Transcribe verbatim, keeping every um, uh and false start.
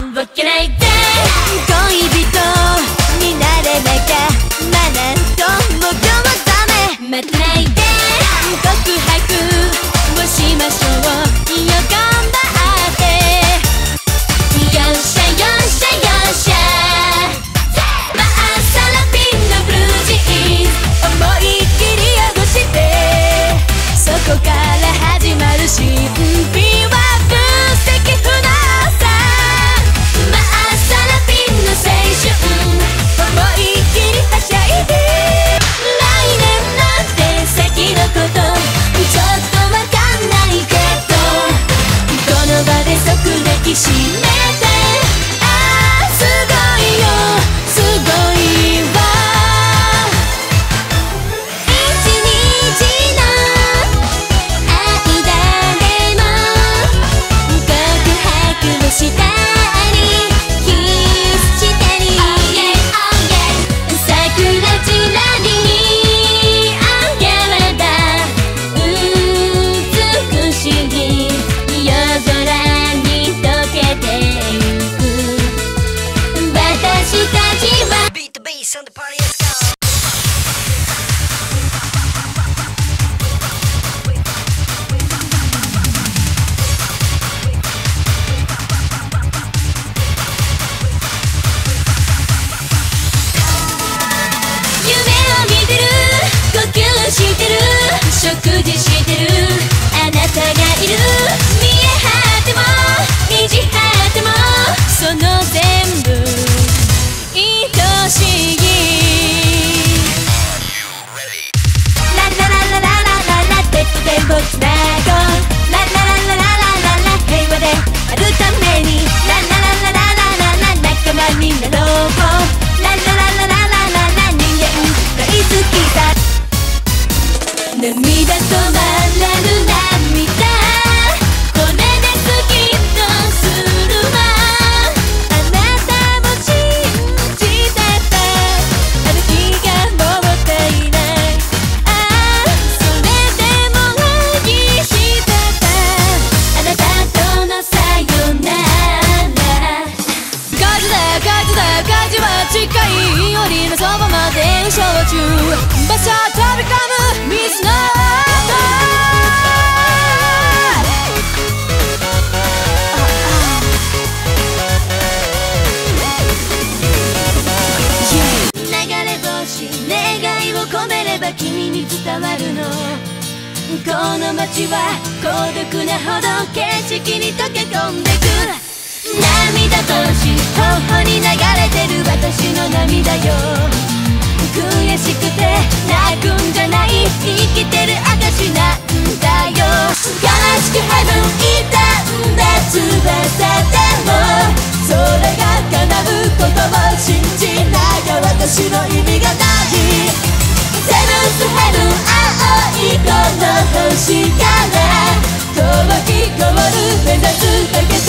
わけないで恋人になれなきゃまあなんとも今日もダメ待ってないで告白をしましょうよ頑張ってよっしゃよっしゃよっしゃまあサラピンのブルージーンズ思いっきり汚してそこから始まる新品は分析不能さまあサラピンの青春思いっきりはしゃいで来年なんて先のことちょっとわかんないけどこの場で即抱きしめてああすごいよすごいわ一日の間でも告白をしたりキスしたり桜ちらりあげれば美しい夜空に溶けてゆく私たちは Beat the bass on the party, let's go. 夢を見てる呼吸してる食事してるあなたがいる見え張っても意地張ってもその全部愛しいララララララララ手と手をつなごうララララララララ平和であるためにララララララララ仲間になろうララララララララ人間大好きだ涙止まらぬ涙これで好きとするわあなたも信じてたあの日がもったいないああそれでも愛してたあなたとのさよなら火事だよ火事だよ火事は近いよりのそばまで焼酎馬車飛び込む水の流れ星願いを込めれば君に伝わるのこの街は孤独なほど景色に溶け込んでく涙星頬に流れてる私の涙よ悔しくて泣くんじゃない生きてる証なんだよ悲しくヘブン傷んだ翼でもそれが叶うことを信じなきゃ私の意味がないセブンスヘブン青いこの星から遠きゴール目指すだけ